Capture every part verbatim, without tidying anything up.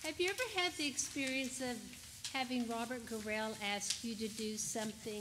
Have you ever had the experience of having Robert Gorell ask you to do something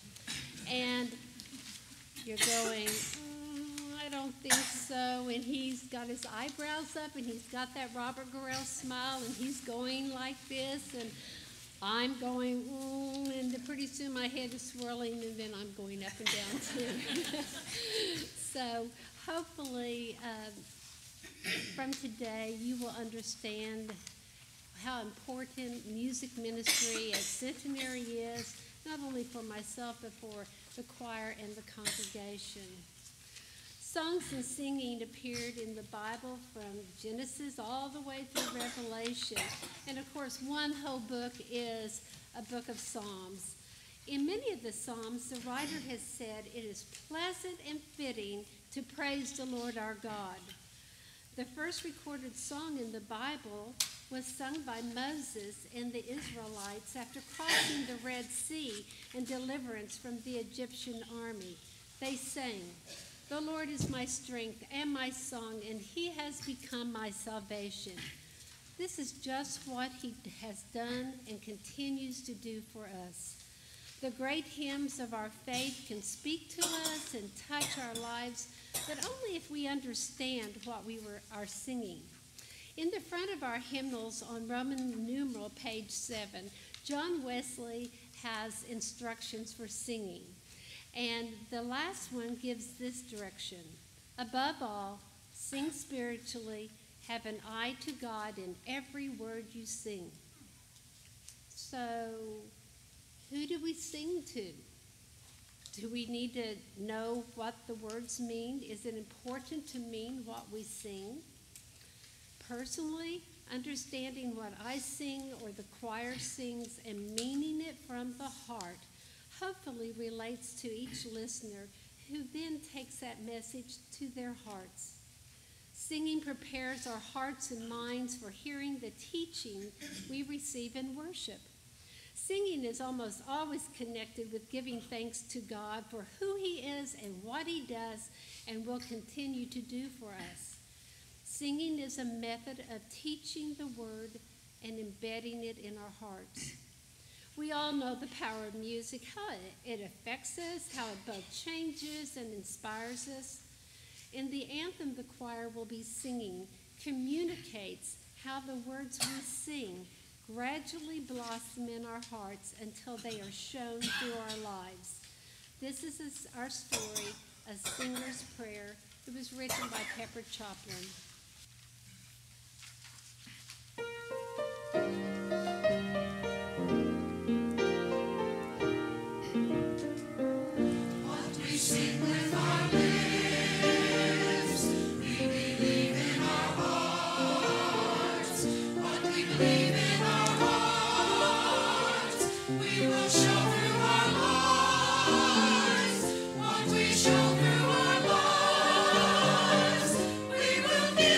and you're going, mm, I don't think so, and he's got his eyebrows up and he's got that Robert Gorell smile and he's going like this and I'm going, mm, and pretty soon my head is swirling and then I'm going up and down too. So hopefully uh, from today you will understand how important music ministry at Centenary is, not only for myself, but for the choir and the congregation. Songs and singing appeared in the Bible from Genesis all the way through Revelation. And of course, one whole book is a book of Psalms. In many of the Psalms, the writer has said it is pleasant and fitting to praise the Lord our God. The first recorded song in the Bible was sung by Moses and the Israelites after crossing the Red Sea and deliverance from the Egyptian army. They sang, "The Lord is my strength and my song, and he has become my salvation." This is just what he has done and continues to do for us. The great hymns of our faith can speak to us and touch our lives, but only if we understand what we were, are singing. In the front of our hymnals on Roman numeral page seven, John Wesley has instructions for singing. And the last one gives this direction: above all, sing spiritually, have an eye to God in every word you sing. So, who do we sing to? Do we need to know what the words mean? Is it important to mean what we sing? Personally, understanding what I sing or the choir sings and meaning it from the heart hopefully relates to each listener, who then takes that message to their hearts. Singing prepares our hearts and minds for hearing the teaching we receive in worship. Singing is almost always connected with giving thanks to God for who he is and what he does and will continue to do for us. Singing is a method of teaching the word and embedding it in our hearts. We all know the power of music, how it affects us, how it both changes and inspires us. In the anthem the choir will be singing communicates how the words we sing gradually blossom in our hearts until they are shown through our lives. This is our story, A Singer's Prayer. It was written by Pepper Choplin. We will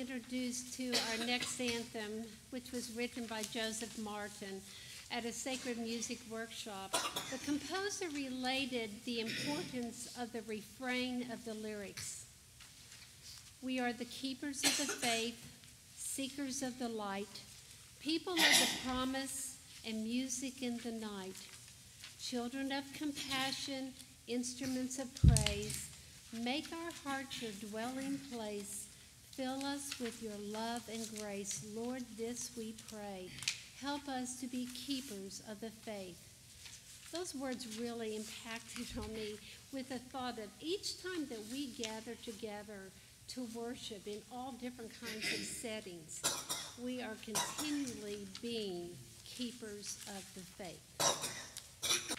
introduced to our next anthem, which was written by Joseph Martin at a sacred music workshop. The composer related the importance of the refrain of the lyrics. We are the keepers of the faith, seekers of the light, people of the promise and music in the night, children of compassion, instruments of praise. Make our hearts your dwelling place. Fill us with your love and grace. Lord, this we pray. Help us to be keepers of the faith. Those words really impacted on me with the thought of each time that we gather together to worship in all different kinds of settings, we are continually being keepers of the faith.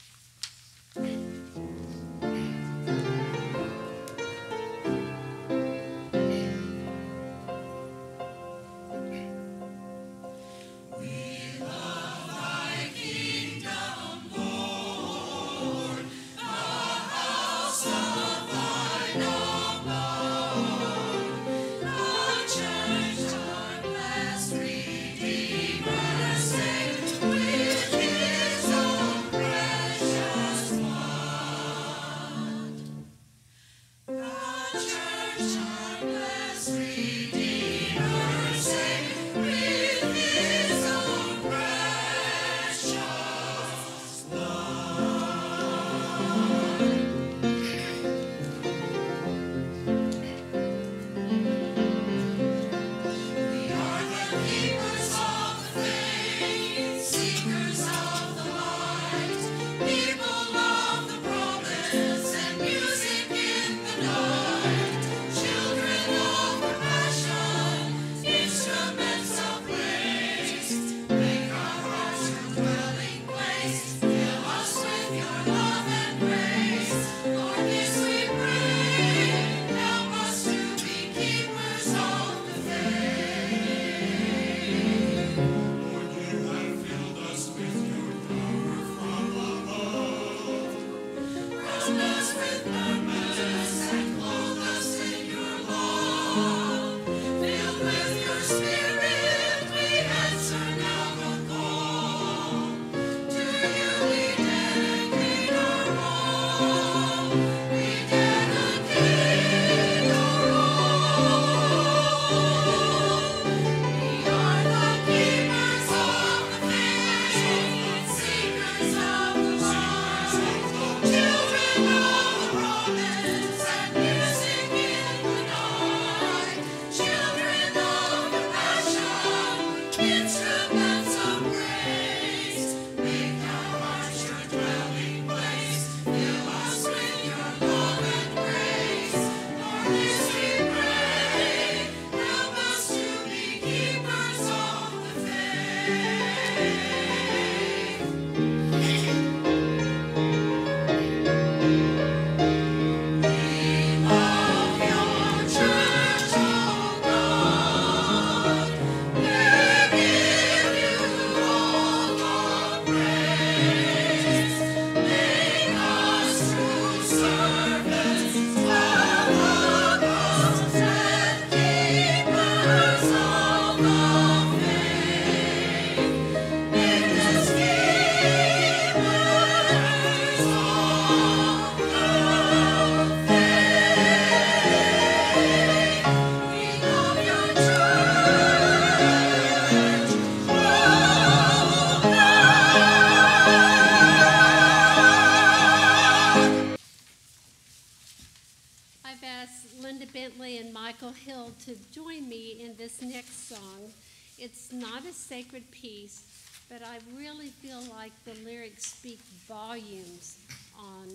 To join me in this next song. It's not a sacred piece, but I really feel like the lyrics speak volumes on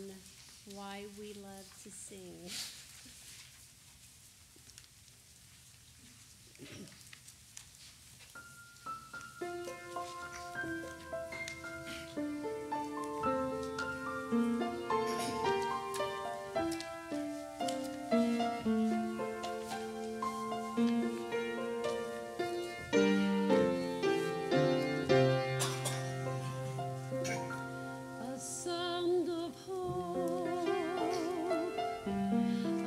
why we love to sing. A sound of hope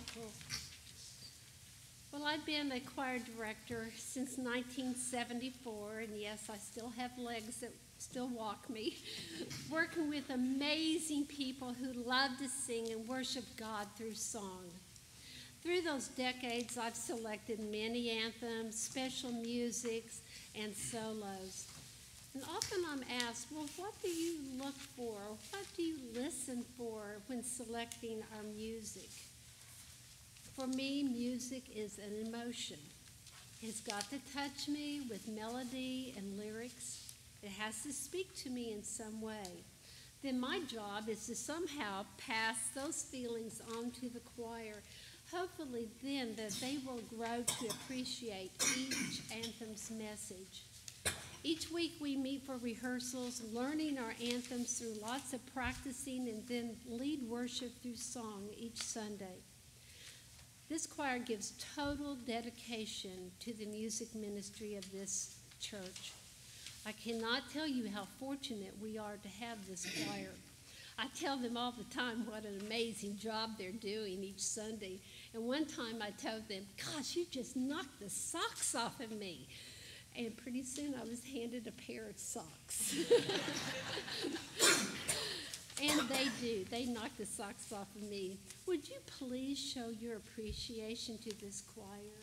Michael. Well, I've been a choir director since nineteen seventy-four, and yes, I still have legs that still walk me, working with amazing people who love to sing and worship God through song. Through those decades, I've selected many anthems, special musics, and solos. And often I'm asked, well, what do you look for? What do you listen for when selecting our music? For me, music is an emotion. It's got to touch me with melody and lyrics. It has to speak to me in some way. Then my job is to somehow pass those feelings on to the choir, hopefully then that they will grow to appreciate each anthem's message. Each week we meet for rehearsals, learning our anthems through lots of practicing, and then lead worship through song each Sunday. This choir gives total dedication to the music ministry of this church. I cannot tell you how fortunate we are to have this choir. I tell them all the time what an amazing job they're doing each Sunday. And one time I told them, gosh, you just knocked the socks off of me. And pretty soon I was handed a pair of socks. And they do. They knock the socks off of me. Would you please show your appreciation to this choir?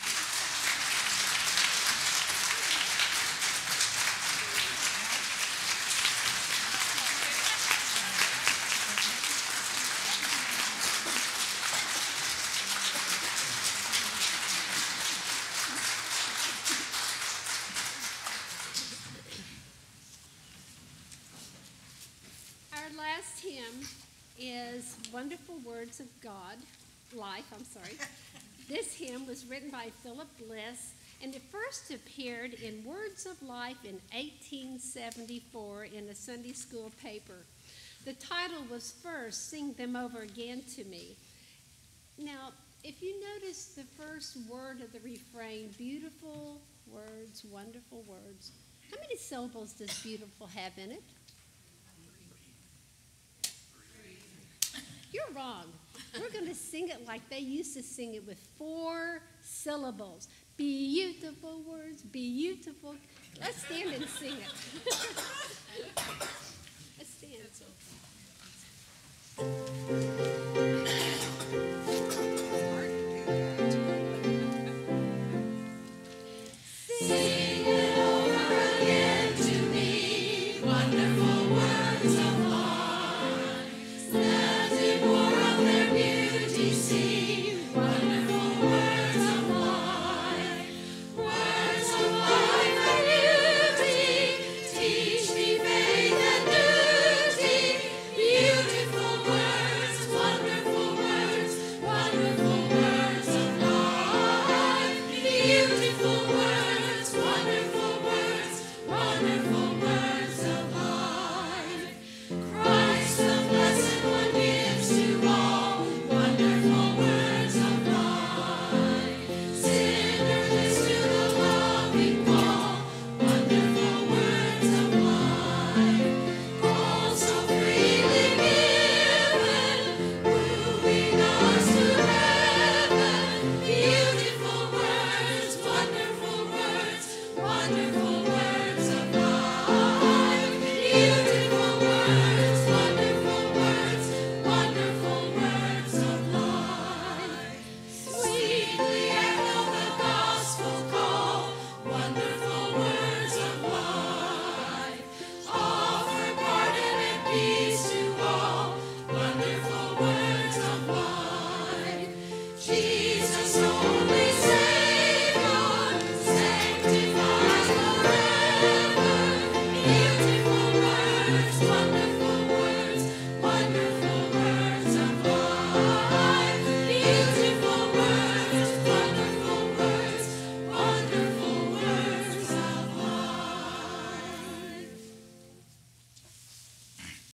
Hymn is Wonderful Words of God, Life, I'm sorry. This hymn was written by Philip Bliss, and it first appeared in Words of Life in eighteen seventy-four in a Sunday school paper. The title was first, Sing Them Over Again to Me. Now, if you notice the first word of the refrain, beautiful words, wonderful words, how many syllables does beautiful have in it? You're wrong. We're going to sing it like they used to sing it with four syllables. Beautiful words, beautiful. Let's stand and sing it. Let's stand.